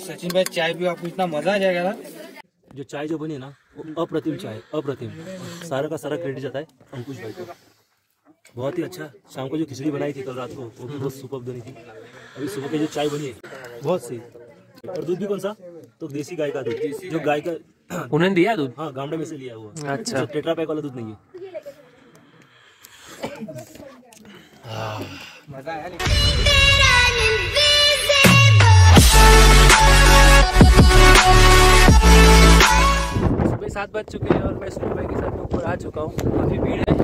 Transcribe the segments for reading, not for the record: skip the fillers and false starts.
सचिन भाई चाय भी आपको इतना मजा आ जाएगा ना। जो चाय जो बनी है ना वो अप्रतिम चाय, अप्रतिम। सारा का सारा क्रेडिट जाता है अंकुश भाई को। बहुत ही अच्छा। शाम को जो खिचड़ी बनाई थी कल रात को वो भी बहुत सुपर्ब बनी थी। अभी सुबह की जो चाय बनी है बहुत सही। और दूध भी कौन सा? तो देसी गाय का दूध, जो गाय का उन्होंने दिया दूध? हाँ, गामडे में से लिया हुआ। अच्छा, टेट्रा पैक वाला दूध नहीं है। मजा आया। सुबह 7 बज चुके हैं और मैं सुबह भाई के साथ में ऊपर आ चुका हूँ। काफी भीड़ है।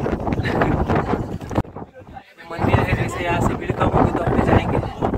मंदिर है, जैसे यहाँ से भीड़ कम होगी तो अपने जाएंगे।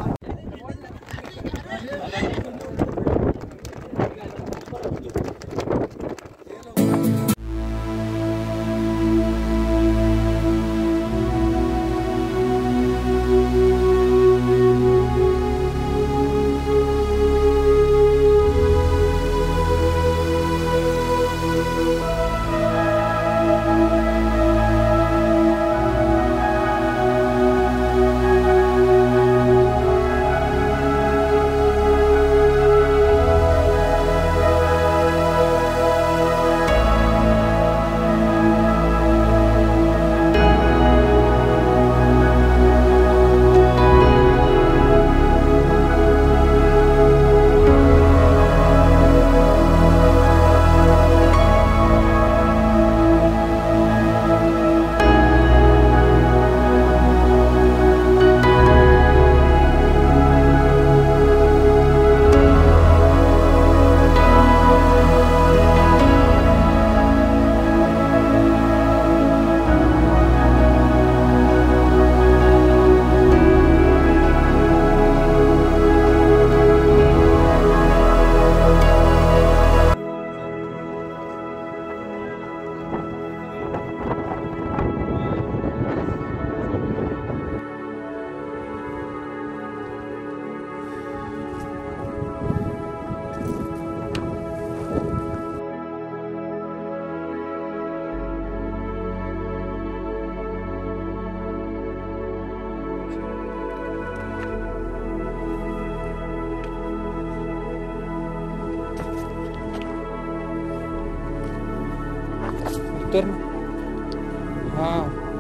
हाँ,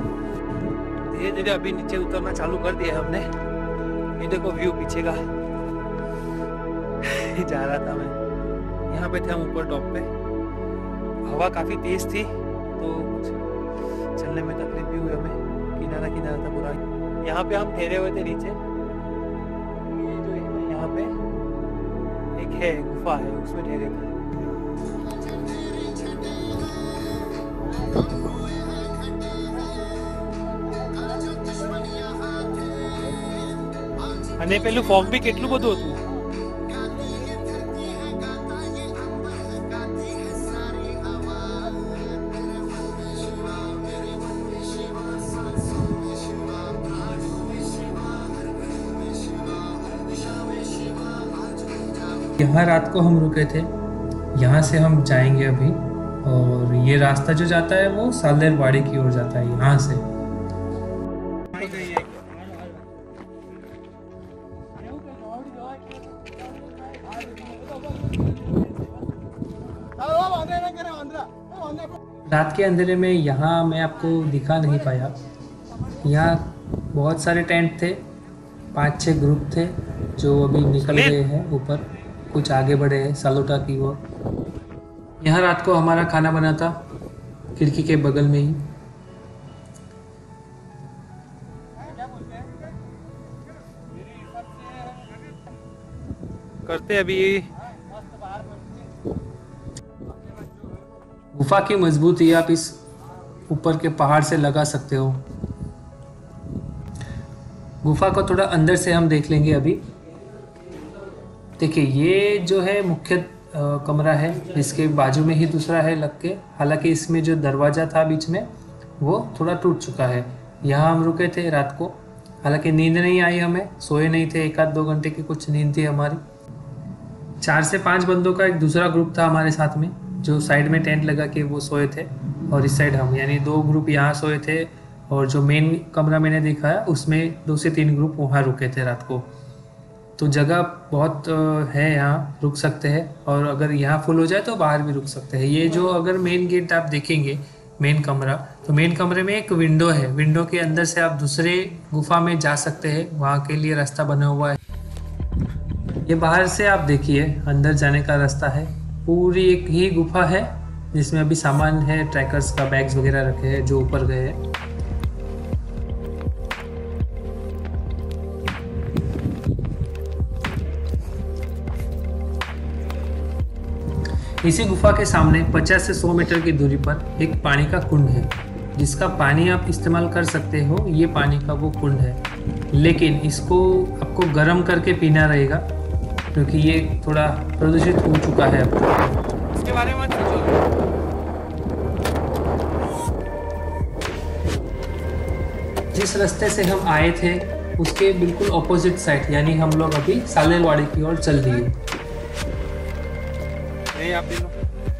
धीरे धीरे अभी नीचे उतरना चालू कर दिया हमने। ये देखो व्यू पीछे का। जा रहा था मैं, यहाँ पे थे हम ऊपर टॉप पे। हवा काफी तेज थी तो कुछ चलने में तकलीफ भी हुई हमें। किनारा किनारा था पूरा। यहाँ पे हम ठहरे हुए थे नीचे। ये जो है यहाँ पे एक है गुफा है, उसमें ठहरे थे। અને પેલું ફોગ બી કેટલું બધું હતું। यहाँ रात को हम रुके थे। यहाँ से हम जाएंगे अभी, और ये रास्ता जो जाता है वो सालदेर वाड़ी की ओर जाता है यहाँ से। रात के अंधेरे में यहाँ मैं आपको दिखा नहीं पाया। यहाँ बहुत सारे टेंट थे, 5-6 ग्रुप थे जो अभी निकल गए हैं ऊपर, कुछ आगे बढ़े हैं सालोटा की ओर। यहाँ रात को हमारा खाना बना था खिड़की के बगल में ही। करते अभी। गुफा की मजबूती आप इस ऊपर के पहाड़ से लगा सकते हो। गुफा को थोड़ा अंदर से हम देख लेंगे अभी। देखिए, ये जो है मुख्य कमरा है, इसके बाजू में ही दूसरा है लग के। हालांकि इसमें जो दरवाज़ा था बीच में वो थोड़ा टूट चुका है। यहाँ हम रुके थे रात को। हालांकि नींद नहीं आई हमें, सोए नहीं थे। 1-2 घंटे की कुछ नींद थी हमारी। 4 से 5 बंदों का एक दूसरा ग्रुप था हमारे साथ में, जो साइड में टेंट लगा के वो सोए थे, और इस साइड हम, यानी 2 ग्रुप यहाँ सोए थे। और जो मेन कमरा मैंने दिखाया उसमें 2 से 3 ग्रुप वहाँ रुके थे रात को। तो जगह बहुत है, यहाँ रुक सकते हैं। और अगर यहाँ फुल हो जाए तो बाहर भी रुक सकते हैं। ये जो अगर मेन गेट आप देखेंगे, मेन कमरा, तो मेन कमरे में एक विंडो है। विंडो के अंदर से आप दूसरे गुफा में जा सकते हैं, वहाँ के लिए रास्ता बना हुआ है। ये बाहर से आप देखिए, अंदर जाने का रास्ता है। पूरी एक ही गुफा है जिसमें अभी सामान है, ट्रैकर्स का बैग्स वगैरह रखे हैं जो ऊपर गए हैं। इसी गुफा के सामने 50 से 100 मीटर की दूरी पर एक पानी का कुंड है, जिसका पानी आप इस्तेमाल कर सकते हो। ये पानी का वो कुंड है, लेकिन इसको आपको गर्म करके पीना रहेगा क्योंकि ये थोड़ा प्रदूषित हो चुका है अब। इसके बारे में मत सोचो। जिस रास्ते से हम आए थे उसके बिल्कुल ऑपोजिट साइड, यानी हम लोग अभी सालेरवाड़ी की ओर चल दिए। नहीं आप पी लो।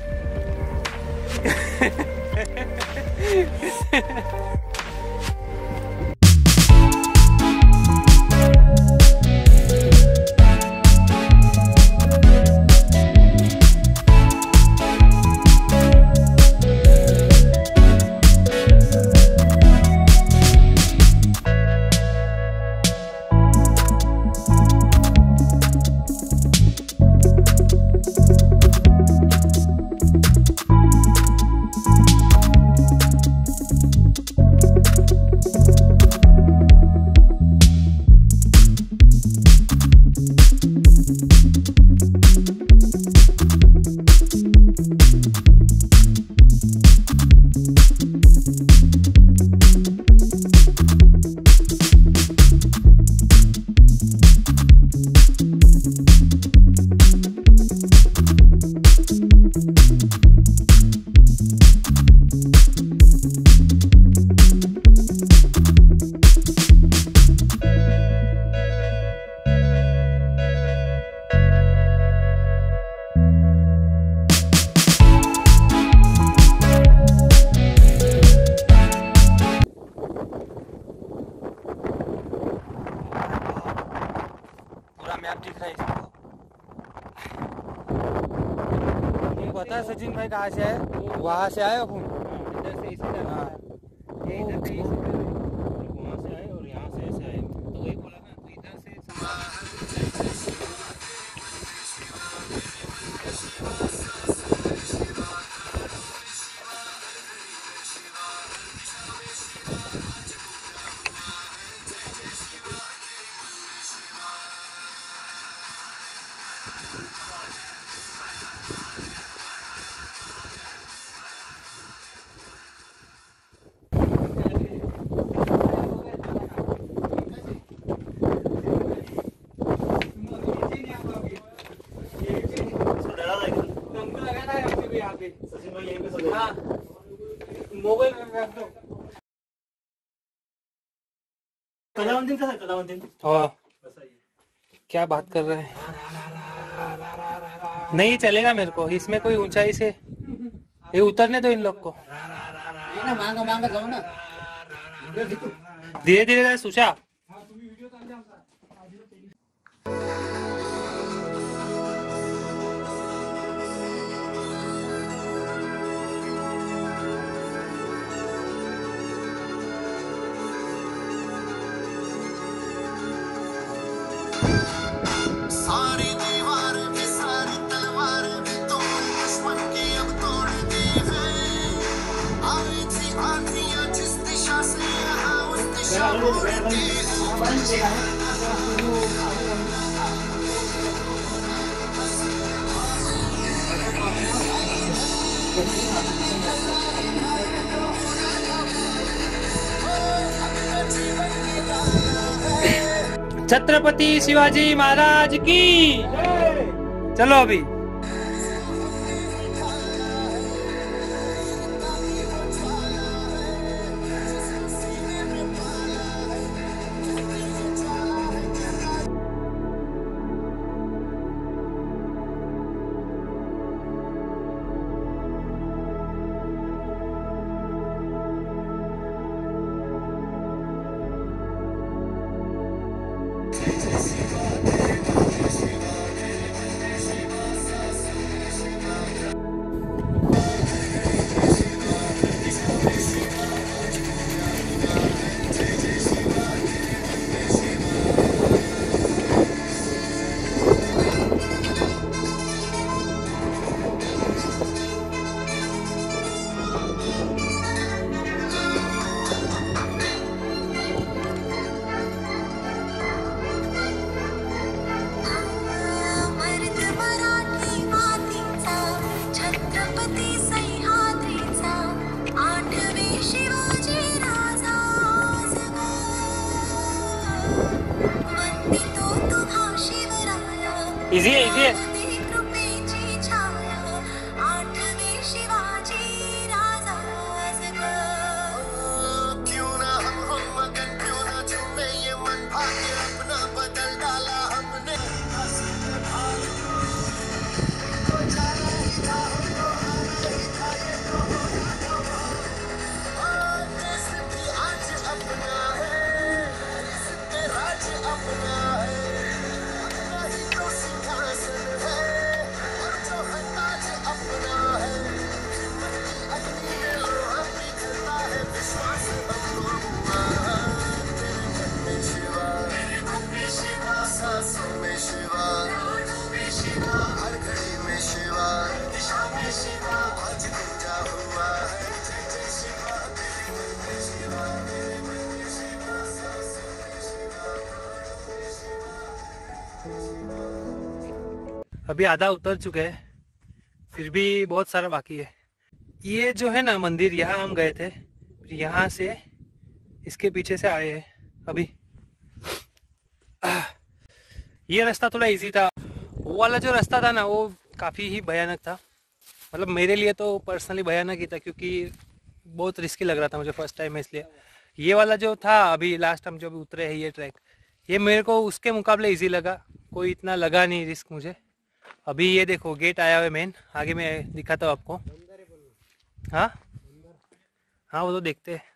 पता है सचिन भाई कहाँ से है? वहाँ से आए हो? इधर से इसी तरह हाँ। ये इधर से वहाँ से आए और यहाँ से ऐसे आए, तो वही बोला ना, तो इधर से मोबाइल में रख दो। कलावंतीन का कलावंतीन हाँ, क्या बात कर रहे हैं? नहीं चलेगा मेरे को, इसमें कोई ऊंचाई से ये उतरने दो इन लोग को। मांगा मांगा जाओ ना। धीरे धीरे सुशा। सारी दीवार भी सारी तलवार भी तोड़ दुश्मन की अब तोड़ दी है। आई थी आंधियां जिस दिशा से यहाँ उस दिशा मोड़ती है। छत्रपति शिवाजी महाराज की चलो अभी। इजी है, इजी है। क्यों ना हम हो मगन, क्यों ना झूमे ये मन, भाग्य अपना बदल डाला हमने। देश भी आज अपना है, इसके राज अपना है, अपना ही तो सिंहासन है, और जो है ताज अपना है। हिम्मत की अग्नि में लोहा पिघलता है, विश्वास हमको हुआ। तेरे मन में शिवा, सांसों में शिवा, हर घड़ी में शिवा, आज पूजा हुआ है। जय जय शिवा, तेरे मन में शिवा, तेरे मन में शिवा, सांसों में शिवा, अभी आधा उतर चुके हैं, फिर भी बहुत सारा बाकी है। ये जो है ना मंदिर, यहाँ हम गए थे, फिर यहाँ से इसके पीछे से आए हैं अभी। ये रास्ता थोड़ा इजी था, वो वाला जो रास्ता था ना वो काफ़ी ही भयानक था। मतलब मेरे लिए तो पर्सनली भयानक ही था, क्योंकि बहुत रिस्की लग रहा था मुझे फर्स्ट टाइम में, इसलिए। ये वाला जो था अभी लास्ट टाइम जो अभी उतरे हैं ये ट्रैक, ये मेरे को उसके मुकाबले इजी लगा, कोई इतना लगा नहीं रिस्क मुझे। अभी ये देखो गेट आया हुआ है मेन, आगे मैं दिखाता हूँ आपको। हाँ हाँ, वो तो देखते हैं।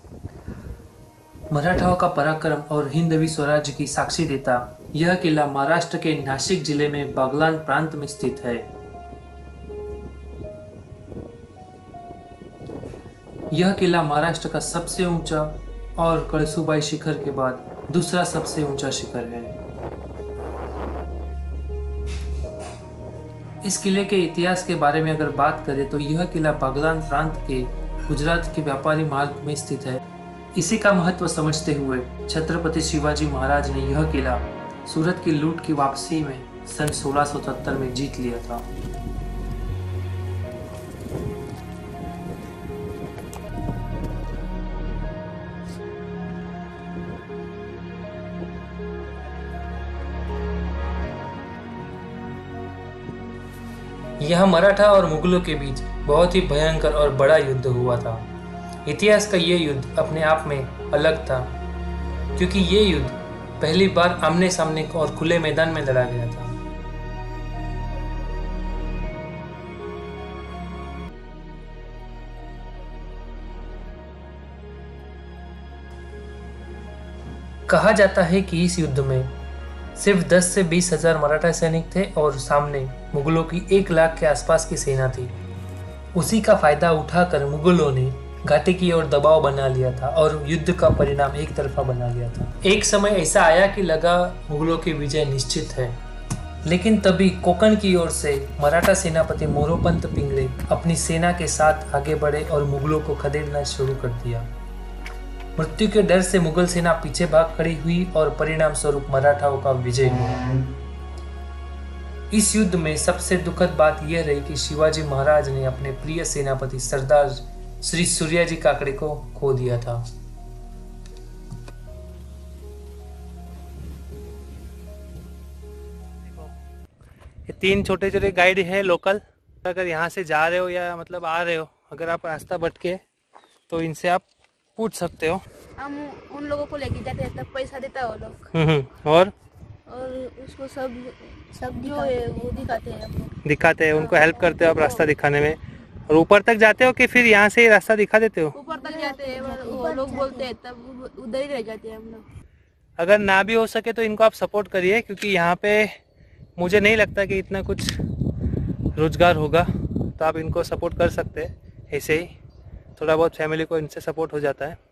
मराठाओं का पराक्रम और हिंदवी स्वराज्य की साक्षी देता यह किला महाराष्ट्र के नाशिक जिले में बागलान प्रांत में स्थित है। यह किला महाराष्ट्र का सबसे ऊंचा और कळसुबाई शिखर के बाद दूसरा सबसे ऊंचा शिखर है। इस किले के इतिहास के बारे में अगर बात करें तो यह किला बागलान प्रांत के गुजरात के व्यापारी मार्ग में स्थित है। इसी का महत्व समझते हुए छत्रपति शिवाजी महाराज ने यह किला सूरत की लूट की वापसी में सन 1677 में जीत लिया था। यह मराठा और मुगलों के बीच बहुत ही भयंकर और बड़ा युद्ध हुआ था। इतिहास का ये युद्ध अपने आप में अलग था, क्योंकि ये युद्ध पहली बार आमने सामने और खुले मैदान में लड़ा गया था। कहा जाता है कि इस युद्ध में सिर्फ 10 से 20 हजार मराठा सैनिक थे और सामने मुगलों की 1 लाख के आसपास की सेना थी। उसी का फायदा उठाकर मुगलों ने घाटी की ओर दबाव बना लिया था और युद्ध का परिणाम एक तरफा बना लिया था। एक समय ऐसा आया कि लगा मुगलों की विजय निश्चित है, लेकिन तभी कोंकण की ओर से मराठा सेनापति मोरोपंत पिंगले अपनी सेना के साथ आगे बढ़े और मुगलों को खदेड़ना शुरू कर दिया। मृत्यु के डर से मुगल सेना पीछे भाग खड़ी हुई और परिणाम स्वरूप मराठाओं का विजय हुआ। इस युद्ध में सबसे दुखद बात यह रही कि शिवाजी महाराज ने अपने प्रिय सेनापति सरदार श्री सूर्याजी काकड़े को खो दिया था। ये 3 छोटे छोटे गाइड है लोकल। अगर यहाँ से जा रहे हो या मतलब आ रहे हो, अगर आप रास्ता भटके तो इनसे आप पूछ सकते हो। हम उन लोगों को लेके जाते हैं, तब पैसा देता है वो लोग, और उसको सब जो है वो दिखाते हैं आपको, दिखाते हैं, उनको हेल्प करते हो आप रास्ता दिखाने में। और ऊपर तक जाते हो कि फिर यहाँ से ही रास्ता दिखा देते हो? ऊपर तक जाते हैं, वो लोग बोलते हैं तब उधर ही रह जाते हैं हम लोग। अगर ना भी हो सके तो इनको आप सपोर्ट करिए, क्योंकि यहाँ पे मुझे नहीं लगता कि इतना कुछ रोजगार होगा, तो आप इनको सपोर्ट कर सकते हैं। ऐसे ही थोड़ा बहुत फैमिली को इनसे सपोर्ट हो जाता है।